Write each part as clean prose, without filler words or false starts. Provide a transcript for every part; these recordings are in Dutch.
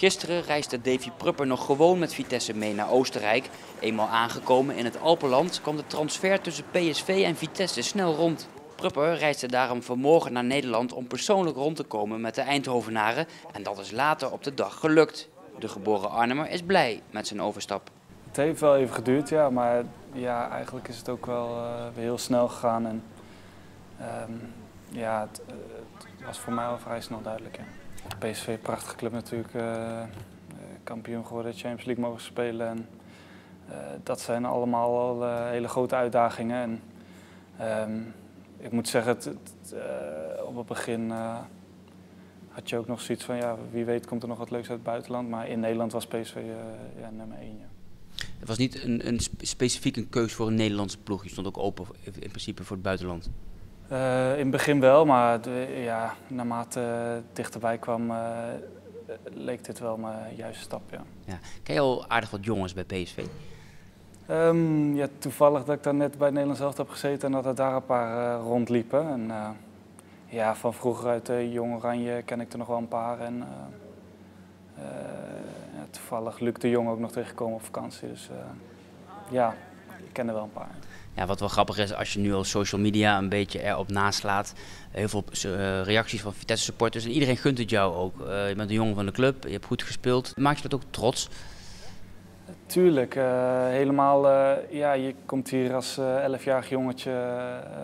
Gisteren reisde Davy Prupper nog gewoon met Vitesse mee naar Oostenrijk. Eenmaal aangekomen in het Alpenland kwam de transfer tussen PSV en Vitesse snel rond. Prupper reisde daarom vanmorgen naar Nederland om persoonlijk rond te komen met de Eindhovenaren. En dat is later op de dag gelukt. De geboren Arnhemmer is blij met zijn overstap. Het heeft wel even geduurd, ja, maar ja, eigenlijk is het ook wel weer heel snel gegaan. En, ja, het was voor mij al vrij snel duidelijk. Ja. PSV, prachtige club natuurlijk, kampioen geworden, Champions League mogen spelen. En, dat zijn allemaal al hele grote uitdagingen. En, ik moet zeggen, op het begin had je ook nog zoiets van, ja, wie weet komt er nog wat leuks uit het buitenland. Maar in Nederland was PSV ja, nummer 1. Ja. Het was niet specifiek een keus voor een Nederlandse ploeg. Je stond ook open in principe voor het buitenland. In het begin wel, maar ja, naarmate het dichterbij kwam, leek dit wel mijn juiste stap. Ja. Ja. Ken je al aardig wat jongens bij PSV? Ja, toevallig dat ik daar net bij het Nederlands elftal heb gezeten en dat er daar een paar rondliepen. En, ja, van vroeger uit Jong Oranje ken ik er nog wel een paar. En, ja, toevallig Luc de Jong ook nog tegengekomen op vakantie. Dus ja, ik ken er wel een paar. Ja, wat wel grappig is, als je nu al social media een beetje erop naslaat. Heel veel reacties van Vitesse supporters en iedereen gunt het jou ook. Je bent een jongen van de club, je hebt goed gespeeld. Maak je dat ook trots? Tuurlijk, helemaal. Ja, je komt hier als 11-jarig jongetje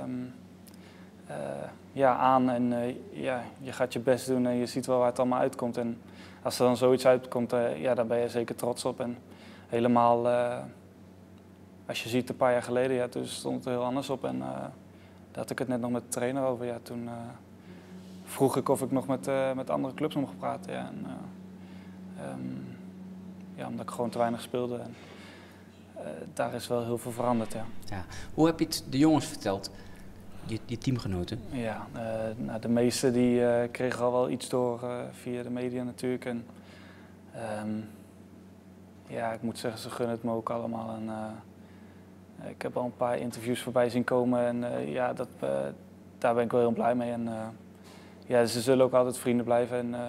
ja, aan en ja, je gaat je best doen en je ziet wel waar het allemaal uitkomt. En als er dan zoiets uitkomt, ja, daar ben je zeker trots op. En helemaal, als je ziet een paar jaar geleden, ja, toen stond het er heel anders op. En daar had ik het net nog met de trainer over. Ja, toen vroeg ik of ik nog met andere clubs mocht praten. Ja, en, ja, omdat ik gewoon te weinig speelde. En, daar is wel heel veel veranderd. Ja. Ja. Hoe heb je het de jongens verteld, je teamgenoten? Ja, nou, de meesten die kregen al wel iets door via de media natuurlijk. En, ja, ik moet zeggen, ze gunnen het me ook allemaal. En, ik heb al een paar interviews voorbij zien komen en ja, daar ben ik wel heel blij mee. En, ja, ze zullen ook altijd vrienden blijven. En,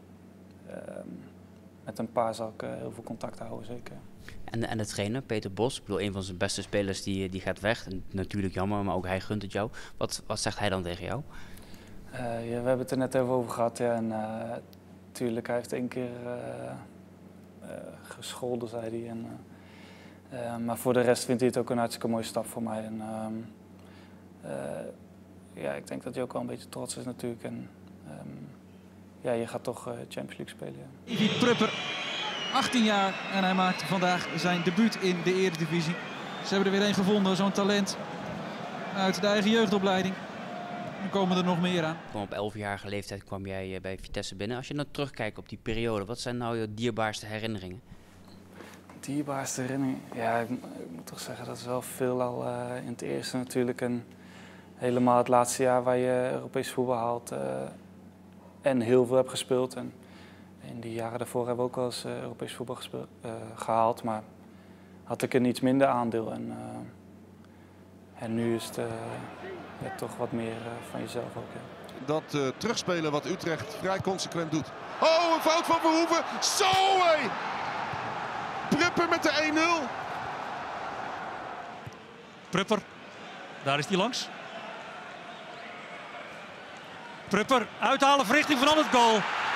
met een paar zal ik heel veel contact houden, zeker. En de trainer, Peter Bos, ik bedoel, een van zijn beste spelers, die gaat weg. En natuurlijk jammer, maar ook hij gunt het jou. Wat zegt hij dan tegen jou? Ja, we hebben het er net even over gehad. Ja, en tuurlijk, hij heeft 1 keer gescholden, zei hij. En, maar voor de rest vindt hij het ook een hartstikke mooie stap voor mij. En, ja, ik denk dat hij ook wel een beetje trots is natuurlijk. En, ja, je gaat toch Champions League spelen. Ja. Davy Prupper, 18 jaar en hij maakt vandaag zijn debuut in de Eredivisie. Ze hebben er weer een gevonden, zo'n talent uit de eigen jeugdopleiding. Er komen er nog meer aan. Op 11-jarige leeftijd kwam jij bij Vitesse binnen. Als je nou terugkijkt op die periode, wat zijn nou je dierbaarste herinneringen? Dierbaarste herinneringen? Ja, ik moet toch zeggen, dat is wel veel al in het eerste natuurlijk. En helemaal het laatste jaar waar je Europees voetbal haalt en heel veel hebt gespeeld. En in die jaren daarvoor hebben we ook wel eens Europees voetbal gehaald, maar had ik een iets minder aandeel. En nu is het ja, toch wat meer van jezelf ook. Ja. Dat terugspelen wat Utrecht vrij consequent doet. Oh, een fout van Verhoeven. Zo hé! Prupper met de 1-0. Prupper, daar is hij langs. Prupper, uithalen verrichting van het goal.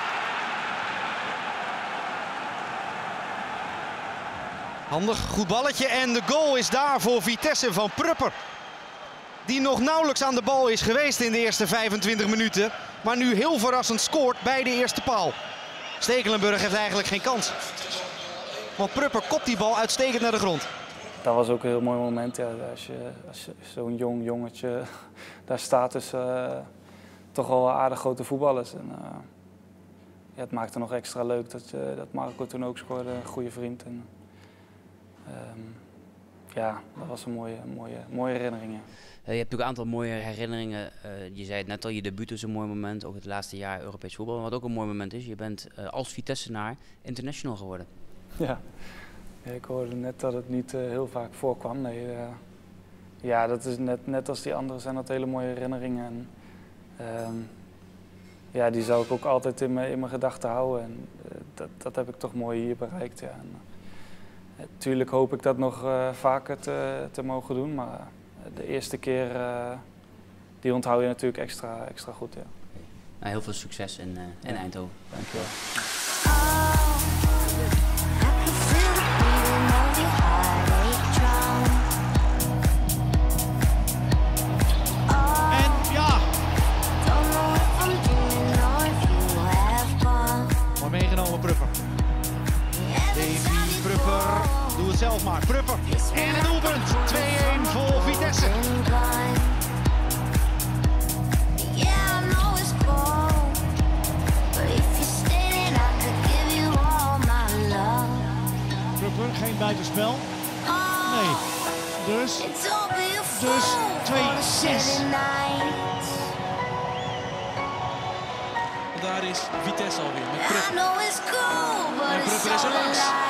Handig, goed balletje en de goal is daar voor Vitesse van Prupper. Die nog nauwelijks aan de bal is geweest in de eerste 25 minuten. Maar nu heel verrassend scoort bij de eerste paal. Stekelenburg heeft eigenlijk geen kans. Want Prupper kopt die bal uitstekend naar de grond. Dat was ook een heel mooi moment. Ja, als je zo'n jong jongetje daar staat, is toch wel aardig grote voetballers. En, ja, het maakte nog extra leuk dat Marco toen ook scoorde, een goede vriend. En, ja, dat was een mooie herinnering. Ja. Je hebt natuurlijk een aantal mooie herinneringen. Je zei het net al, je debuut is een mooi moment. Ook het laatste jaar Europees voetbal. Wat ook een mooi moment is, je bent als Vitessenaar international geworden. Ja. Ja, ik hoorde net dat het niet heel vaak voorkwam. Nee, ja, dat is net als die anderen zijn dat hele mooie herinneringen. En, ja, die zou ik ook altijd in mijn gedachten houden. En, dat heb ik toch mooi hier bereikt. Ja. Natuurlijk hoop ik dat nog vaker te mogen doen, maar de eerste keer die onthoud je natuurlijk extra goed. Ja. Nou, heel veel succes in Eindhoven. Dankjewel. En ja, mooi meegenomen Prupper. Davy Prupper, doe het zelf maar. Prupper en een doelpunt. 2-1 voor Vitesse. Prupper, geen buitenspel. Nee. Dus 2-6. Daar is Vitesse alweer met Prupper. En Prupper is er langs.